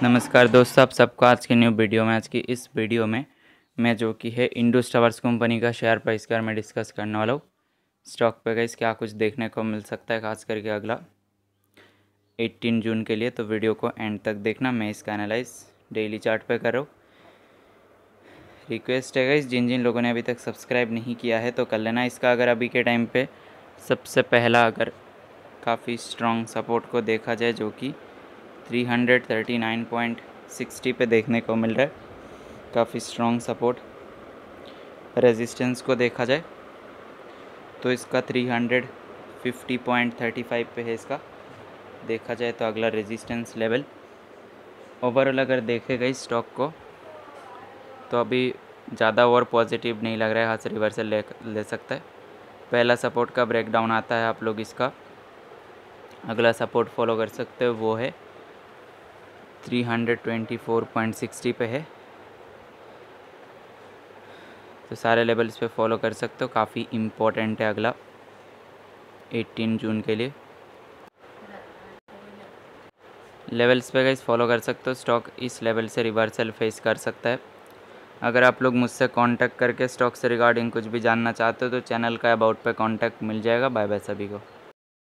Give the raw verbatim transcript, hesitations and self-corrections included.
नमस्कार दोस्तों, आप सबको आज की न्यू वीडियो में आज की इस वीडियो में मैं जो कि है इंडस टावर्स कंपनी का शेयर प्राइस का मैं डिस्कस करने वाला हूँ। स्टॉक पे गाइस क्या कुछ देखने को मिल सकता है, खास करके अगला अठारह जून के लिए। तो वीडियो को एंड तक देखना। मैं इसका एनालाइज डेली चार्ट पे कर रहा हूँ। रिक्वेस्ट है गाइस, जिन जिन लोगों ने अभी तक सब्सक्राइब नहीं किया है तो कर लेना इसका। अगर अभी के टाइम पे सबसे पहला अगर काफ़ी स्ट्रॉन्ग सपोर्ट को देखा जाए जो कि तीन सौ उनतालीस पॉइंट साठ पे देखने को मिल रहा है, काफ़ी स्ट्रॉन्ग सपोर्ट। रेजिस्टेंस को देखा जाए तो इसका तीन सौ पचास पॉइंट पैंतीस पे है। इसका देखा जाए तो अगला रेजिस्टेंस लेवल। ओवरऑल अगर देखे गई स्टॉक को तो अभी ज़्यादा और पॉजिटिव नहीं लग रहा है, हाथ से रिवर्सल ले ले सकता है। पहला सपोर्ट का ब्रेकडाउन आता है, आप लोग इसका अगला सपोर्ट फॉलो कर सकते हो, वो है तीन सौ चौबीस पॉइंट साठ पे है। तो सारे लेवल्स पे फॉलो कर सकते हो, काफ़ी इम्पोर्टेंट है अगला अठारह जून के लिए। लेवल्स पे गाइस फॉलो कर सकते हो। स्टॉक इस लेवल से रिवर्सल फेस कर सकता है। अगर आप लोग मुझसे कांटेक्ट करके स्टॉक से रिगार्डिंग कुछ भी जानना चाहते हो तो चैनल का अबाउट पे कांटेक्ट मिल जाएगा। बाय बाय सभी को।